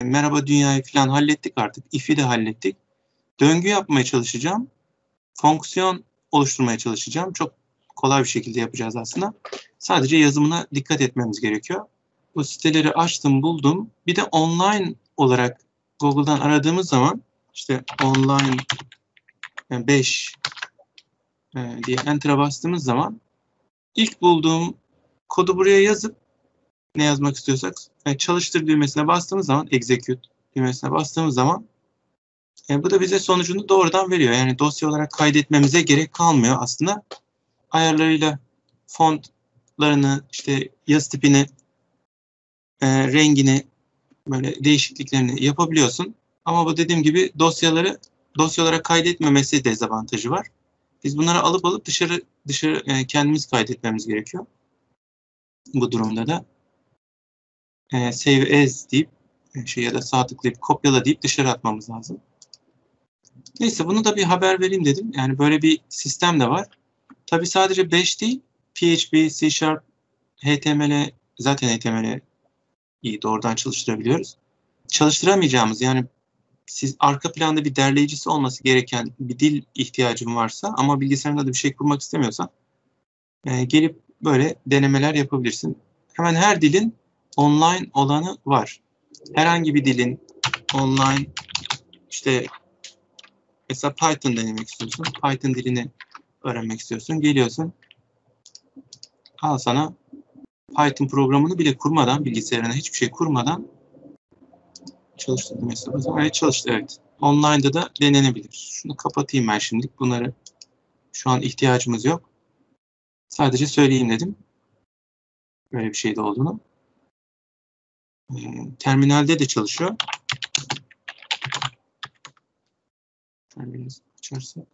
Merhaba dünyayı falan hallettik artık. If'i de hallettik. Döngü yapmaya çalışacağım. Fonksiyon oluşturmaya çalışacağım. Çok kolay bir şekilde yapacağız aslında. Sadece yazımına dikkat etmemiz gerekiyor. Bu siteleri açtım, buldum. Bir de online olarak Google'dan aradığımız zaman işte online 5 diye enter'a bastığımız zaman ilk bulduğum kodu buraya yazıp ne yazmak istiyorsak çalıştır düğmesine bastığımız zaman, execute düğmesine bastığımız zaman bu da bize sonucunu doğrudan veriyor. Yani dosya olarak kaydetmemize gerek kalmıyor aslında. Ayarlarıyla fontlarını, işte yazı tipini, rengini, böyle değişikliklerini yapabiliyorsun. Ama bu dediğim gibi dosya olarak kaydetmemesi dezavantajı var. Biz bunları alıp dışarı kendimiz kaydetmemiz gerekiyor. Bu durumda da save as deyip ya da sağ tıklayıp kopyala deyip dışarı atmamız lazım. Neyse, bunu da bir haber vereyim dedim. Yani böyle bir sistem de var. Tabii sadece 5 değil, PHP, C#, HTML, zaten HTML'i doğrudan çalıştırabiliyoruz. Çalıştıramayacağımız, yani siz arka planda bir derleyicisi olması gereken bir dil ihtiyacım varsa ama bilgisayarında da bir şey kurmak istemiyorsan gelip böyle denemeler yapabilirsin. Hemen her dilin online olanı var. Herhangi bir dilin online, işte mesela Python denemek istiyorsun. Python dilini öğrenmek istiyorsun. Geliyorsun. Al sana Python programını bile kurmadan, bilgisayarına hiçbir şey kurmadan çalıştırdım mesela. Evet, çalıştı, evet. Online'da da denenebilir. Şunu kapatayım ben şimdilik. Bunları şu an ihtiyacımız yok. Sadece söyleyeyim dedim. Böyle bir şey de olduğunu. Terminalde de çalışıyor. Terminal açarsak.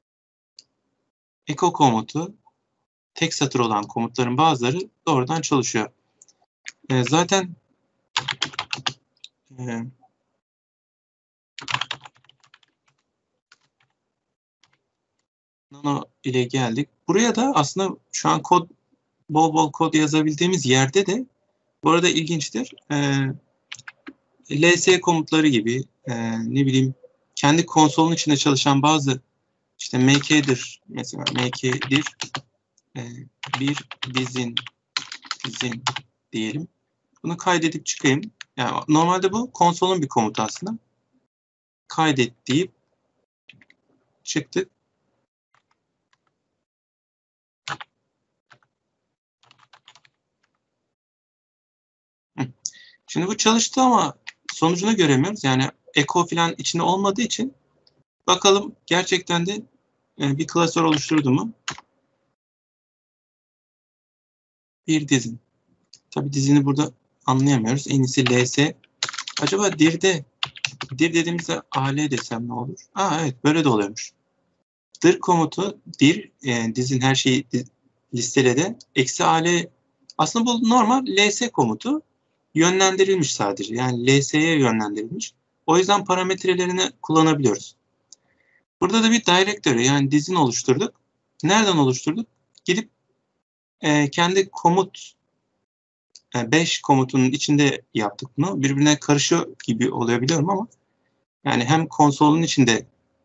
Echo komutu, tek satır olan komutların bazıları doğrudan çalışıyor. Zaten Nano ile geldik. Buraya da aslında şu an bol kod yazabildiğimiz yerde de, bu arada ilginçtir, ls komutları gibi, ne bileyim, kendi konsolun içinde çalışan bazı, işte mk'dir mesela, mk'dir bir dizin diyelim. Bunu kaydedip çıkayım. Yani normalde bu konsolun bir komutu aslında. Kaydet deyip çıktık. Şimdi bu çalıştı ama sonucunu göremiyoruz. Yani echo falan içinde olmadığı için bakalım gerçekten de bir klasör oluşturdu mu? Bir dizin. Tabii dizini burada anlayamıyoruz. En iyisi ls. Acaba dir dediğimizde al desem ne olur? Evet, böyle de oluyormuş. Dir komutu, dizin her şeyi listelede. Eksi al. Aslında bu normal ls komutu yönlendirilmiş sadece. Yani ls'ye yönlendirilmiş. O yüzden parametrelerini kullanabiliyoruz. Burada da bir directory, yani dizin oluşturduk. Nereden oluşturduk? Gidip kendi komut 5 komutunun içinde yaptık bunu. Birbirine karışıyor gibi oluyor, biliyorum, ama yani hem konsolun içinde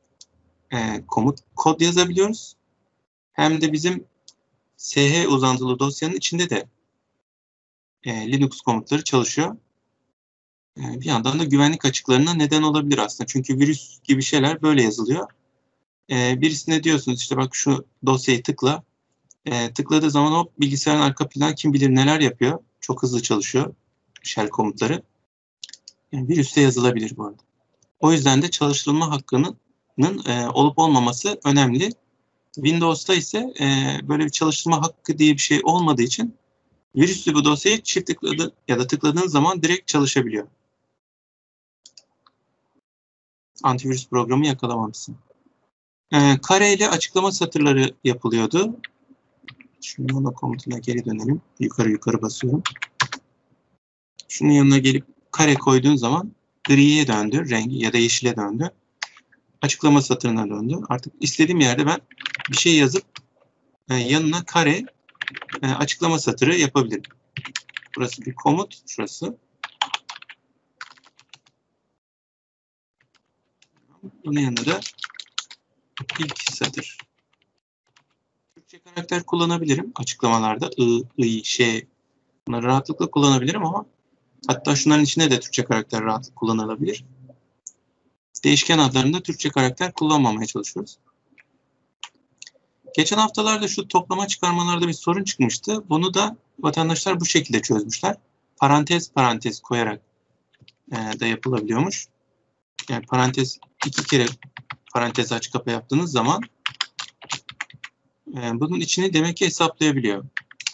kod yazabiliyoruz, hem de bizim sh uzantılı dosyanın içinde de Linux komutları çalışıyor. Bir yandan da güvenlik açıklarına neden olabilir aslında. Çünkü virüs gibi şeyler böyle yazılıyor. Birisine diyorsunuz işte bak şu dosyayı tıkla. Tıkladığı zaman o bilgisayarın arka planı kim bilir neler yapıyor. Çok hızlı çalışıyor shell komutları. Yani virüste yazılabilir bu arada. O yüzden de çalıştırılma hakkının olup olmaması önemli. Windows'ta ise böyle bir çalıştırma hakkı diye bir şey olmadığı için virüslü bu dosyayı çift tıkladı ya da tıkladığın zaman direkt çalışabiliyor. Antivirüs programı yakalamamışsın. Kareyle açıklama satırları yapılıyordu. Şimdi ona komutuna geri dönelim. Yukarı basıyorum. Şunun yanına gelip kare koyduğun zaman griye döndü rengi ya da yeşile döndü. Açıklama satırına döndü. Artık istediğim yerde ben bir şey yazıp yanına kare açıklama satırı yapabilirim. Burası bir komut, şurası. Bunun yanında da ilk satır. Türkçe karakter kullanabilirim açıklamalarda. Ş. Bunları rahatlıkla kullanabilirim ama hatta şunların içinde de Türkçe karakter rahatlıkla kullanılabilir. Değişken adlarında Türkçe karakter kullanmamaya çalışıyoruz. Geçen haftalarda şu toplama çıkarmalarda bir sorun çıkmıştı. Bunu da vatandaşlar bu şekilde çözmüşler. Parantez parantez koyarak da yapılabiliyormuş. Yani parantez 2 kere parantez aç kapa yaptığınız zaman bunun içini demek ki hesaplayabiliyor.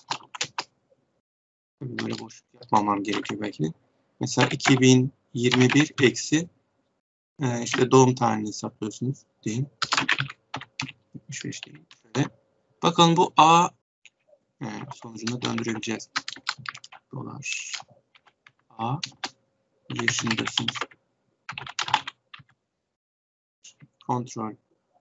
Böyle boşluk yapmamam gerekiyor belki de. Mesela 2021 eksi işte doğum tarihini hesaplıyorsunuz diyeyim. 75 değil. Şöyle. Bakalım bu A sonucunu döndürebileceğiz. Dolar. A yaşındasınız. Kontrol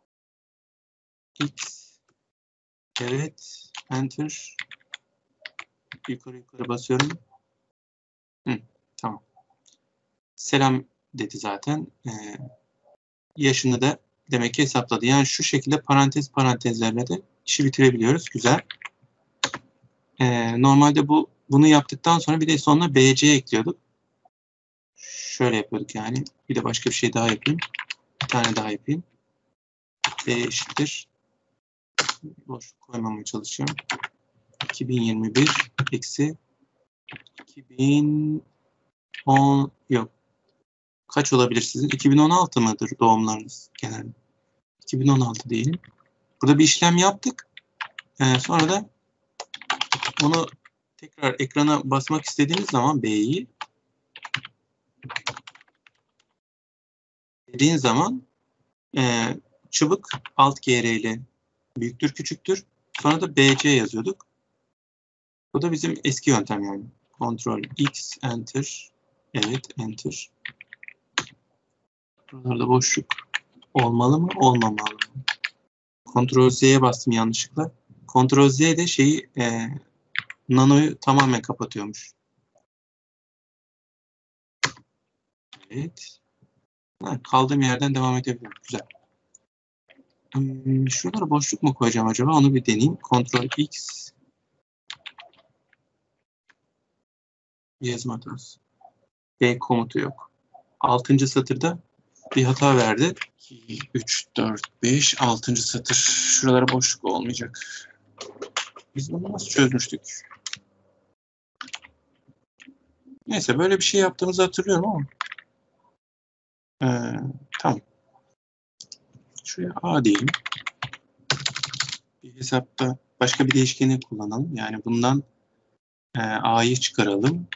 X. Evet. Enter. Yukarı basıyorum. Tamam. Selam dedi zaten. Yaşını da demek ki hesapladı. Yani şu şekilde parantez parantezlerle de işi bitirebiliyoruz. Güzel. Normalde bunu yaptıktan sonra bir de sonuna BC ekliyorduk. Şöyle yapıyorduk yani. Bir de başka bir şey daha yapayım. Bir tane daha yapayım. B eşittir. Boşluk koymamaya çalışıyorum. 2021 eksi 2010 yok. Kaç olabilir sizin? 2016 mıdır doğumlarınız genelde? 2016 diyelim. Burada bir işlem yaptık. Sonra da onu tekrar ekrana basmak istediğiniz zaman B'yi dediğin zaman çubuk alt GR ile büyüktür küçüktür. Sonra da BC yazıyorduk. Bu da bizim eski yöntem yani. Ctrl X enter. Evet enter. Buralarda boşluk olmalı mı? Olmamalı mı? Ctrl Z'ye bastım yanlışlıkla. Ctrl Z de şeyi nanoyu tamamen kapatıyormuş. Evet. Kaldığım yerden devam edebilirim. Güzel. Şuralara boşluk mu koyacağım acaba? Onu bir deneyeyim. Ctrl X. Yazma hatası. B komutu yok. 6. satırda bir hata verdi. 2, 3, 4, 5, 6. satır. Şuralara boşluk olmayacak. Biz bunu nasıl çözmüştük? Neyse böyle bir şey yaptığımızı hatırlıyorum ama. Tamam. Şuraya A diyelim. Bir hesapta başka bir değişkeni kullanalım. Yani bundan A'yı çıkaralım.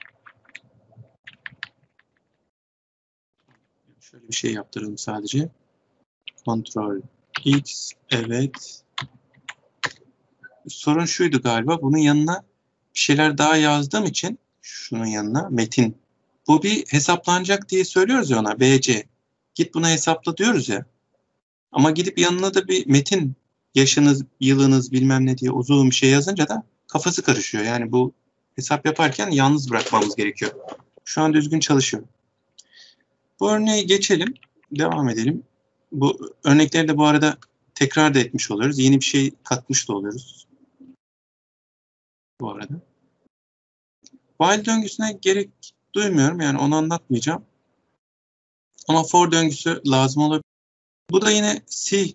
Şöyle bir şey yaptıralım sadece. Ctrl X. Evet. Sorun şuydu galiba. Bunun yanına bir şeyler daha yazdığım için şunun yanına metin. Bu bir hesaplanacak diye söylüyoruz ya ona. BC. Git buna hesapla diyoruz ya. Ama gidip yanına da bir metin yaşınız, yılınız bilmem ne diye uzun bir şey yazınca da kafası karışıyor. Yani bu hesap yaparken yalnız bırakmamız gerekiyor. Şu an düzgün çalışıyor. Bu örneği geçelim. Devam edelim. Bu örnekleri de bu arada tekrar da etmiş oluyoruz. Yeni bir şey katmış da oluyoruz. Bu arada. While döngüsüne gerek duymuyorum. Yani onu anlatmayacağım. Ama for döngüsü lazım olabilir. Bu da yine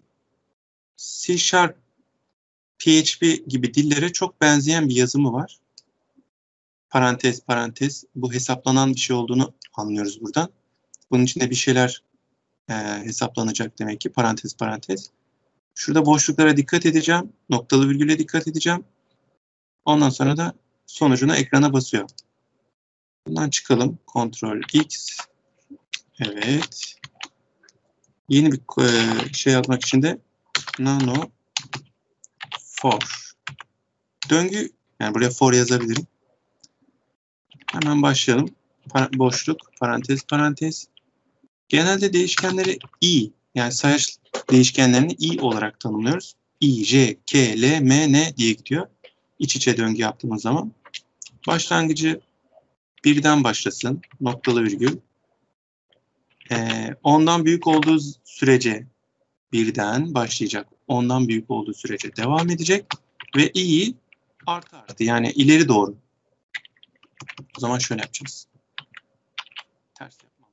C Sharp, PHP gibi dillere çok benzeyen bir yazımı var. Parantez parantez. Bu hesaplanan bir şey olduğunu anlıyoruz buradan. Bunun içinde bir şeyler hesaplanacak demek ki. Parantez parantez. Şurada boşluklara dikkat edeceğim. Noktalı virgüle dikkat edeceğim. Ondan sonra da sonucunu ekrana basıyor. Bundan çıkalım. Ctrl X. Evet. Yeni bir şey yazmak için de nano for. Döngü, yani buraya for yazabilirim. Hemen başlayalım. Boşluk, parantez, parantez. Genelde değişkenleri i, yani sayaç değişkenlerini i olarak tanımlıyoruz. I, J, K, L, M, N diye gidiyor. İç içe döngü yaptığımız zaman. Başlangıcı birden başlasın. Noktalı virgül. 10'dan büyük olduğu sürece birden başlayacak. 10'dan büyük olduğu sürece devam edecek ve i'yi artı yani ileri doğru. O zaman şöyle yapacağız. Ters yapmam.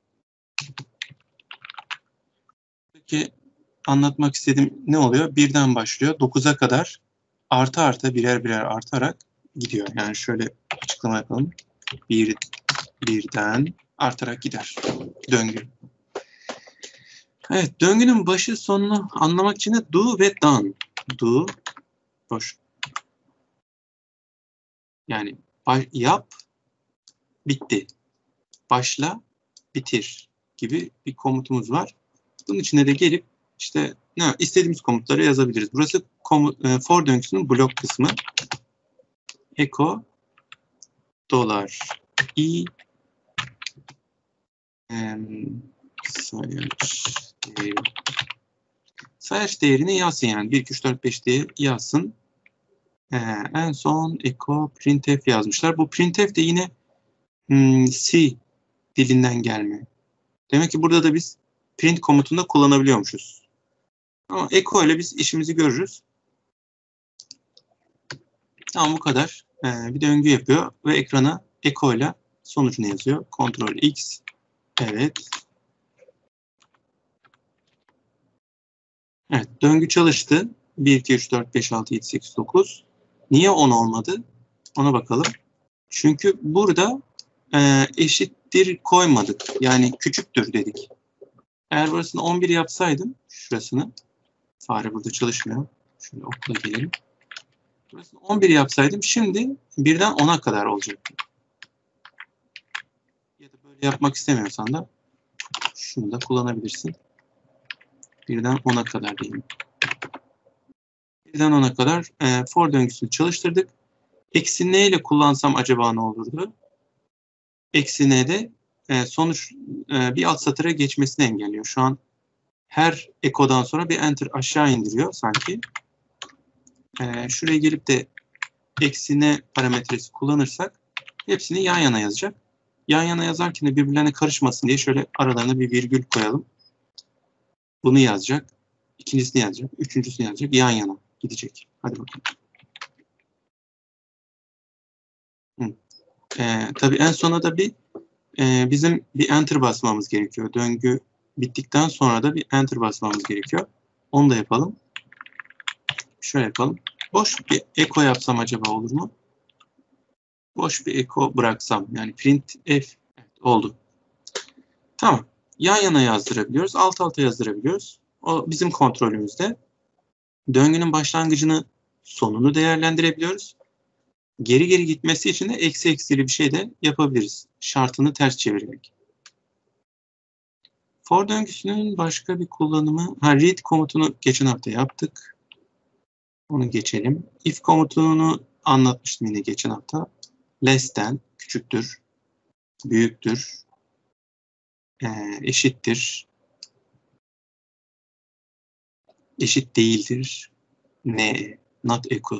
Peki anlatmak istediğim ne oluyor? Birden başlıyor. 9'a kadar artı birer birer artarak gidiyor. Yani şöyle açıklama yapalım. Birden artarak gider. Döngü. Evet, döngünün başı sonunu anlamak için de do ve done. Do, boş. Yani yap, bitti. Başla, bitir gibi bir komutumuz var. Bunun içine de gelip işte istediğimiz komutları yazabiliriz. Burası for döngüsünün blok kısmı. Echo dolar i sayaç değerini yazsın yani 1, 2, 3, 4, 5 diye yazsın. En son echo printf yazmışlar. Bu printf de yine C dilinden gelme. Demek ki burada da biz print komutunda kullanabiliyormuşuz. Ama echo ile biz işimizi görürüz. Tamam, bu kadar. Bir döngü yapıyor ve ekrana echo ile sonucunu yazıyor. Ctrl X. Evet. Evet, döngü çalıştı. 1, 2, 3, 4, 5, 6, 7, 8, 9. Niye 10 olmadı? Ona bakalım. Çünkü burada eşittir koymadık. Yani küçüktür dedik. Eğer burasını 11 yapsaydım, şurasını, fare burada çalışmıyor. Şöyle okula gelelim. Burasını 11 yapsaydım, şimdi birden 10'a kadar olacaktı. Ya da böyle yapmak istemiyorsan da şunu da kullanabilirsin. Birden 10'a kadar diyelim. Birden 10'a kadar for döngüsünü çalıştırdık. Eksi n ile kullansam acaba ne olurdu? Eksi n'de sonuç bir alt satıra geçmesini engelliyor. Şu an her ekodan sonra bir enter aşağı indiriyor sanki. Şuraya gelip de eksi n parametresi kullanırsak hepsini yan yana yazacak. Yan yana yazarken de birbirlerine karışmasın diye şöyle aralarına bir virgül koyalım. Bunu yazacak. İkincisini yazacak. Üçüncüsünü yazacak. Yan yana gidecek. Hadi bakalım. Tabii en sona da bizim bir enter basmamız gerekiyor. Döngü bittikten sonra da bir enter basmamız gerekiyor. Onu da yapalım. Şöyle yapalım. Boş bir echo yapsam acaba olur mu? Boş bir echo bıraksam. Yani printf evet, oldu. Tamam. Yan yana yazdırabiliyoruz. Alt alta yazdırabiliyoruz. O bizim kontrolümüzde. Döngünün başlangıcını, sonunu değerlendirebiliyoruz. Geri geri gitmesi için de eksi eksili bir şey de yapabiliriz. Şartını ters çevirerek. For döngüsünün başka bir kullanımı, read komutunu geçen hafta yaptık. Onu geçelim. If komutunu anlatmıştım yine geçen hafta. Less than, küçüktür, büyüktür, eşittir, eşit değildir, ne, not equal.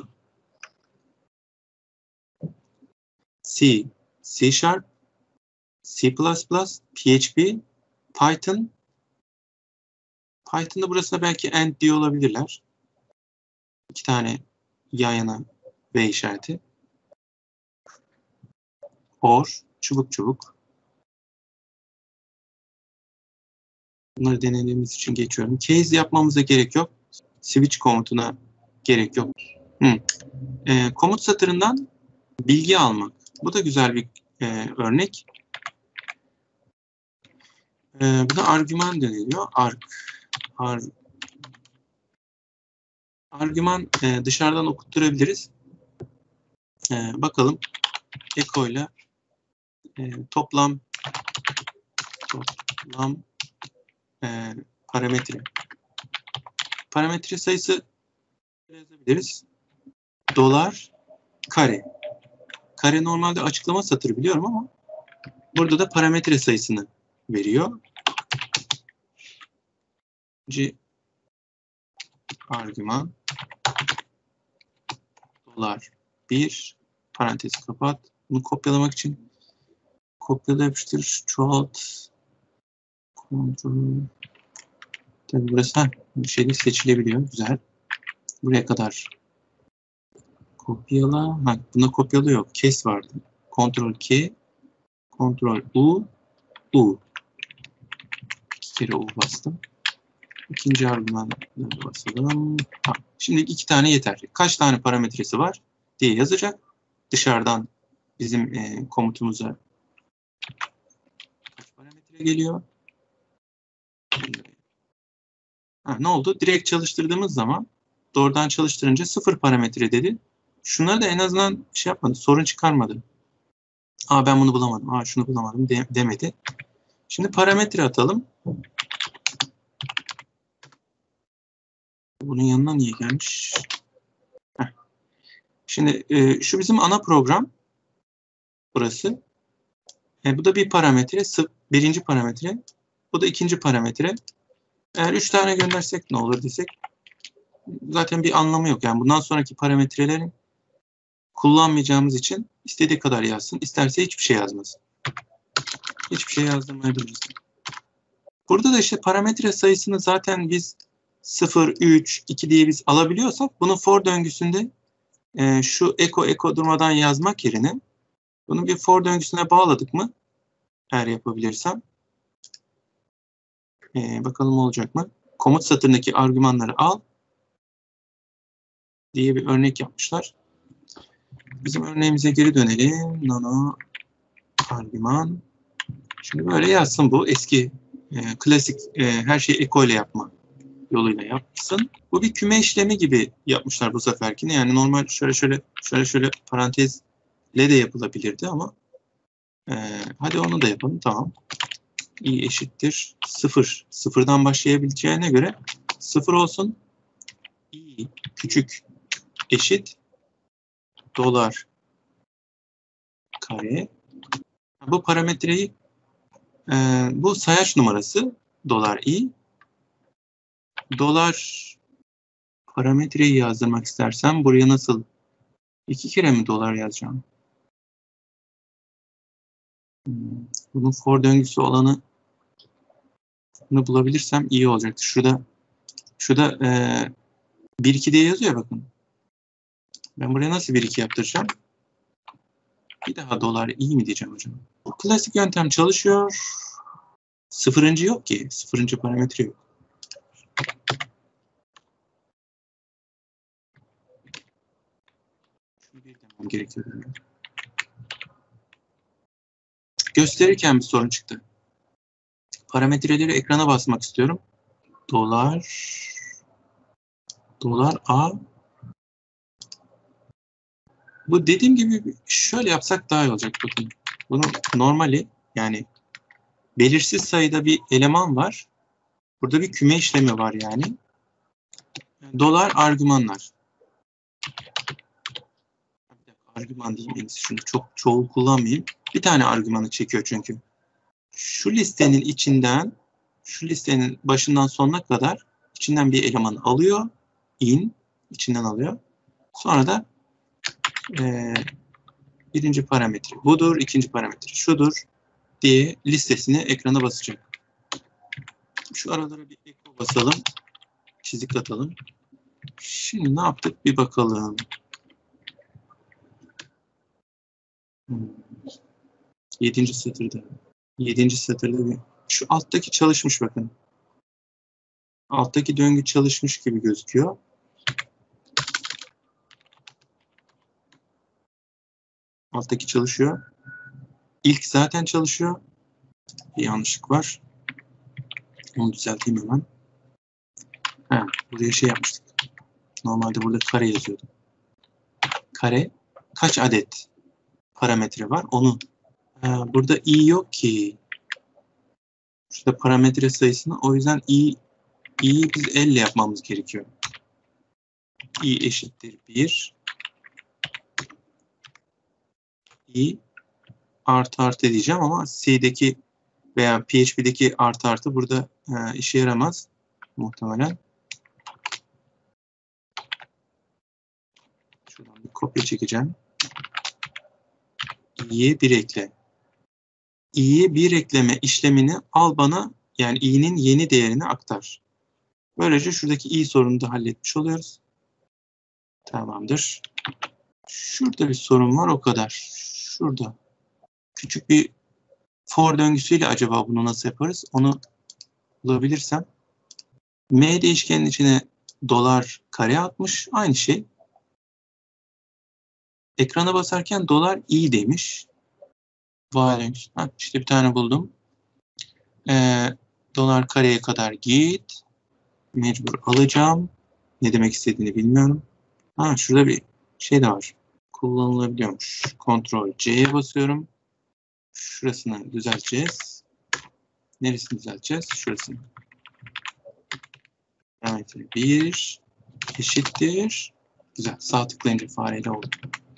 C, C Sharp, C++, PHP, Python. Python'da burasına belki and diye olabilirler. 2 tane yan yana V işareti. Or, çubuk çubuk. Bunları denediğimiz için geçiyorum. Case yapmamıza gerek yok. Switch komutuna gerek yok. Komut satırından bilgi almak. Bu da güzel bir örnek. Buna argüman deniliyor. Argüman dışarıdan okutturabiliriz. Bakalım. Echo ile toplam parametre. Parametre sayısı yazabiliriz. Dolar kare. Kare normalde açıklama satırı biliyorum ama burada da parametre sayısını veriyor. Argüman dolar 1 parantezi kapat. Bunu kopyalamak için kopyala yapıştır çoğalt Tabii burası bir şeyde seçilebiliyor. Güzel. Buraya kadar kopyala. Bunda kopyala yok. Kes vardı. Ctrl K, Ctrl U, U. 2 kere U bastım. İkinci argümanı basalım. Şimdi 2 tane yeter. Kaç tane parametresi var diye yazacak. Dışarıdan bizim komutumuza kaç parametre geliyor. Ne oldu? Direkt çalıştırdığımız zaman doğrudan çalıştırınca 0 parametre dedi. Şunları da en azından şey yapmadı. Sorun çıkarmadı. Ben bunu bulamadım. Şunu bulamadım demedi. Şimdi parametre atalım. Bunun yanına niye gelmiş? Şimdi şu bizim ana program. Burası. Bu da bir parametre. Birinci parametre. Bu da ikinci parametre. Eğer 3 tane göndersek ne olur desek. Zaten bir anlamı yok. Yani bundan sonraki parametreleri kullanmayacağımız için istediği kadar yazsın. İsterse hiçbir şey yazmasın. Hiçbir şey yazdırmayabiliriz. Burada da işte parametre sayısını zaten biz 0, 3, 2 diye biz alabiliyorsak bunu for döngüsünde şu eko durmadan yazmak yerine bunu bir for döngüsüne bağladık mı? Eğer yapabilirsem. Bakalım olacak mı? Komut satırındaki argümanları al diye bir örnek yapmışlar. Bizim örneğimize geri dönelim. Nano argüman. Şimdi böyle yazsın bu. Eski klasik her şeyi eko ile yapma yoluyla yapsın. Bu bir küme işlemi gibi yapmışlar bu seferkini. Yani normal şöyle parantezle de yapılabilirdi ama hadi onu da yapalım. Tamam. I eşittir 0. Sıfırdan başlayabileceğine göre 0 olsun. I küçük eşit dolar kare. Bu parametreyi bu sayaç numarası dolar i. Dolar parametreyi yazdırmak istersem buraya nasıl 2 kere mi dolar yazacağım? Bunun for döngüsü olanı bulabilirsem iyi olacaktır. Şurada 1-2 diye yazıyor bakın. Ben buraya nasıl 1-2 yaptıracağım? Bir daha dolar iyi mi diyeceğim hocam? Bu klasik yöntem çalışıyor. Sıfırıncı yok ki. Sıfırıncı parametre yok. Şunu bir demem gerekiyor. Gösterirken bir sorun çıktı. Parametreleri ekrana basmak istiyorum. Dolar A. Bu dediğim gibi şöyle yapsak daha iyi olacak. Bakın. Bunun normali yani belirsiz sayıda bir eleman var. Burada bir küme işlemi var yani. Dolar argümanlar. Argüman diyeyim en iyisi. Şunu çok çoğul kullanmayayım. Bir tane argümanı çekiyor çünkü. Şu listenin başından sonuna kadar içinden bir eleman alıyor. İçinden alıyor. Sonra da birinci parametre budur, ikinci parametre şudur diye listesini ekrana basacak. Şu aralara bir eko basalım. Çizik atalım. Şimdi ne yaptık bir bakalım. 7. satırda. 7. satırda bir. Şu alttaki çalışmış bakın. Alttaki döngü çalışmış gibi gözüküyor. Alttaki çalışıyor. İlk zaten çalışıyor. Bir yanlışlık var. Onu düzelteyim hemen. Buraya şey yapmıştık. Normalde burada kare yazıyordu. Kare kaç adet parametre var? Onu. Burada i yok ki. Şurada parametre sayısını. O yüzden i'yi biz elle yapmamız gerekiyor. I eşittir 1. I artı diyeceğim ama C'deki veya PHP'deki artı burada işe yaramaz muhtemelen. Şuradan bir kopya çekeceğim. i'ye 1 ekle. i'ye 1 ekleme işlemini al bana yani i'nin yeni değerini aktar. Böylece şuradaki i sorununu da halletmiş oluyoruz. Tamamdır. Şurada bir sorun var, o kadar. Şurada. Küçük bir for döngüsüyle acaba bunu nasıl yaparız? Onu bulabilirsem. M değişkenin içine dolar kare atmış. Aynı şey. Ekrana basarken dolar i demiş. Vay, işte bir tane buldum. Dolar kareye kadar git. Mecbur alacağım. Ne demek istediğini bilmiyorum. Ha, şurada bir şey de var. Kullanılabiliyormuş. Ctrl C'ye basıyorum. Şurasını düzelteceğiz. Neresini düzelteceğiz? Şurasını. Parametre 1 eşittir. Güzel. Sağ tıklayınca fareyle oldu.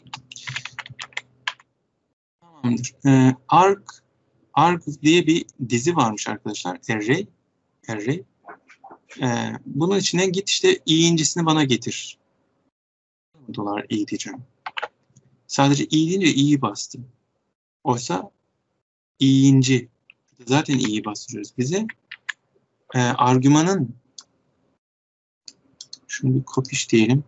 Tamamdır. Arg diye bir dizi varmış arkadaşlar. Array. Bunun içine git işte i'incisini bana getir. Dolar i diyeceğim. Sadece i deyince i'yi bastım. Oysa i'inci. Zaten i'yi bastırıyoruz bize. Argümanın şunu bir kopiş diyelim.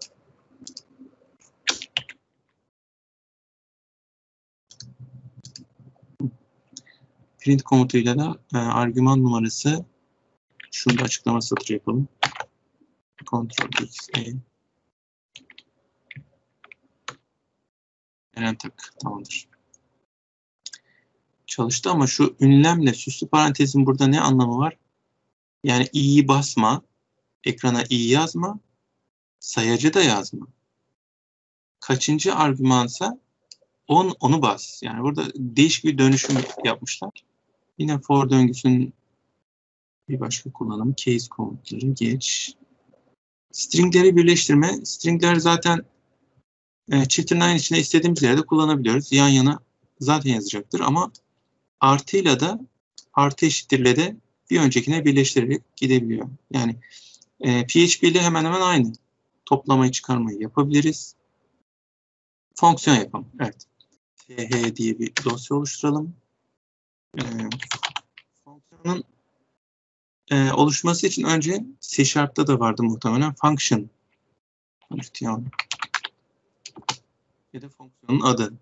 Print komutuyla da argüman numarası, şunu da açıklama satırı yapalım. Ctrl X, Enter. Tamamdır. Çalıştı ama şu ünlemle süslü parantezin burada ne anlamı var? Yani i'yi basma, ekrana i yazma, sayacı da yazma. Kaçıncı argümansa onu bas. Yani burada değişik bir dönüşüm yapmışlar. Yine for döngüsünün bir başka kullanımı case komutları geç. Stringleri birleştirme. Stringler zaten çift tırnağın içine istediğimiz yerde kullanabiliyoruz. Yan yana zaten yazacaktır ama artıyla da artı eşittirle de bir öncekine birleştirerek gidebiliyor. Yani PHP ile hemen hemen aynı. Toplamayı çıkarmayı yapabiliriz. Fonksiyon yapalım. Evet. th diye bir dosya oluşturalım. Fonksiyonun oluşması için önce C Sharp'ta da vardı muhtemelen function. Ya da fonksiyonun adı.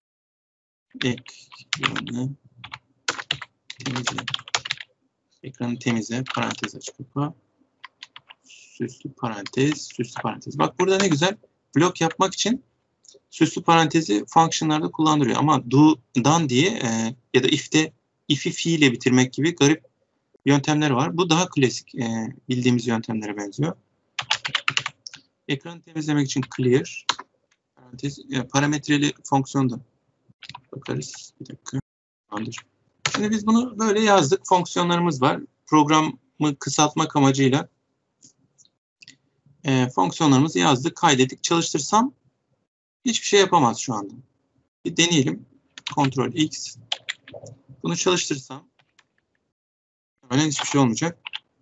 Ekranı temizle. Ekranı temizle. Parantez aç kapa. Süslü parantez. Süslü parantez. Bak burada ne güzel. Blok yapmak için süslü parantezi fonksiyonlarda kullandırıyor. Ama done diye ya da if'i fiile bitirmek gibi garip yöntemler var. Bu daha klasik bildiğimiz yöntemlere benziyor. Ekranı temizlemek için clear parantez, parametreli fonksiyonda bakarız. Bir dakika. Tamamdır. Şimdi biz bunu böyle yazdık. Fonksiyonlarımız var. Programı kısaltmak amacıyla fonksiyonlarımızı yazdık, kaydettik. Çalıştırsam hiçbir şey yapamaz şu anda. Bir deneyelim. Ctrl X. Bunu çalıştırsam hemen hiçbir şey olmayacak.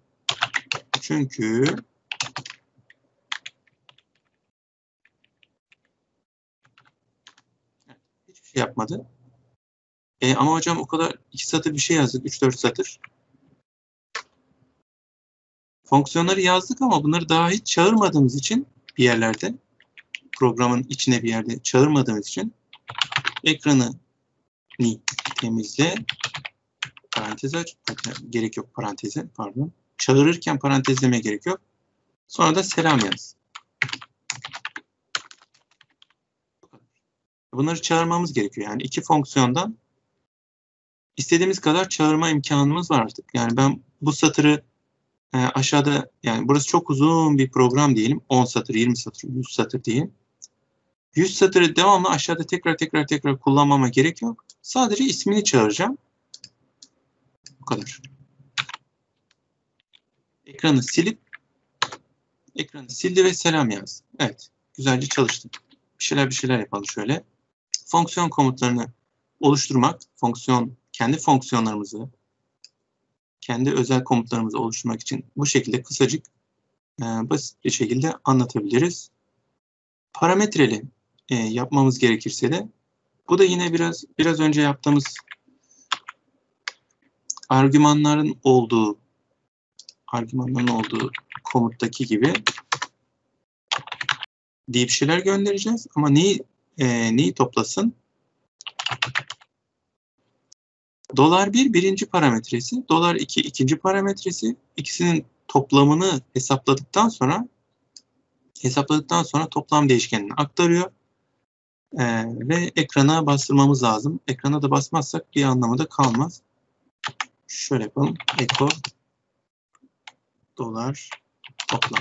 Çünkü hiçbir şey yapmadı. Ama hocam o kadar 2 satır bir şey yazdık. 3-4 satır. Fonksiyonları yazdık ama bunları daha hiç çağırmadığımız için bir yerlerde, programın içine bir yerde çağırmadığımız için ekranı temizle, parantez aç, gerek yok paranteze, pardon. Çağırırken parantezleme gerek yok. Sonra da selam yaz. Bunları çağırmamız gerekiyor. Yani iki fonksiyondan istediğimiz kadar çağırma imkanımız var artık. Yani ben bu satırı aşağıda, yani burası çok uzun bir program diyelim. 10 satır, 20 satır, 100 satır diye. 100 satırı devamlı aşağıda tekrar kullanmama gerek yok. Sadece ismini çağıracağım. Bu kadar. Ekranı sildi ve selam yaz. Evet. Güzelce çalıştı. Bir şeyler yapalım şöyle. Fonksiyon komutlarını oluşturmak, kendi fonksiyonlarımızı, kendi özel komutlarımızı oluşturmak için bu şekilde kısacık, basit bir şekilde anlatabiliriz. Parametreli yapmamız gerekirse de bu da yine biraz önce yaptığımız argümanların olduğu komuttaki gibi diye bir şeyler göndereceğiz. Ama neyi toplasın? $1 birinci parametresi, $2 ikinci parametresi. İkisinin toplamını hesapladıktan sonra toplam değişkenini aktarıyor. Ve ekrana bastırmamız lazım. Ekrana da basmazsak bir anlamı da kalmaz. Şöyle yapalım. Echo dolar toplam.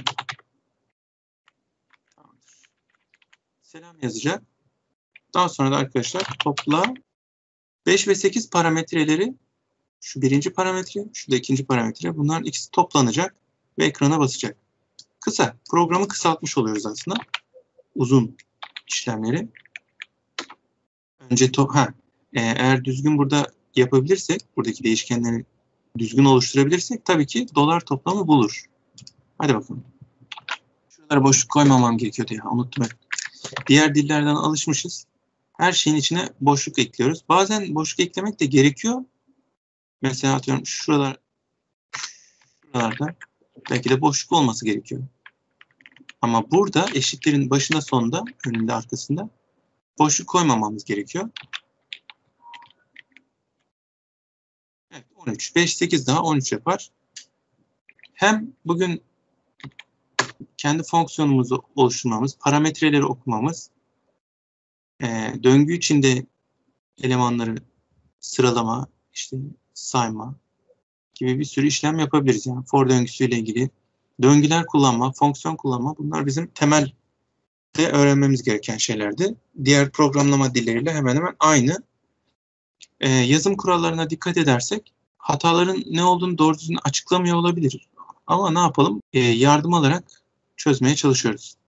Selam yazacak. Daha sonra da arkadaşlar topla 5 ve 8 parametreleri, şu birinci parametre, şu da ikinci parametre, bunların ikisi toplanacak ve ekrana basacak. Kısa. Programı kısaltmış oluyoruz aslında. Uzun işlemleri. Önce eğer düzgün burada yapabilirsek, buradaki değişkenleri düzgün oluşturabilirsek tabii ki dolar toplamı bulur. Hadi bakalım. Şuralara boşluk koymamam gerekiyordu ya. Unuttum hep. Diğer dillerden alışmışız. Her şeyin içine boşluk ekliyoruz. Bazen boşluk eklemek de gerekiyor. Mesela atıyorum şuralarda belki de boşluk olması gerekiyor. Ama burada eşitlerin başına sonunda, önünde arkasında boşluk koymamamız gerekiyor. Evet, 13. 5, 8 daha 13 yapar. Hem bugün kendi fonksiyonumuzu oluşturmamız, parametreleri okumamız, döngü içinde elemanları sıralama, işte sayma gibi bir sürü işlem yapabiliriz. Yani for döngüsüyle ilgili döngüler kullanma, fonksiyon kullanma, bunlar bizim temelde öğrenmemiz gereken şeylerdi. Diğer programlama dilleriyle hemen hemen aynı. Yazım kurallarına dikkat edersek hataların ne olduğunu doğru düzgün açıklamıyor olabilir. Ama ne yapalım? Yardım alarak çözmeye çalışıyoruz.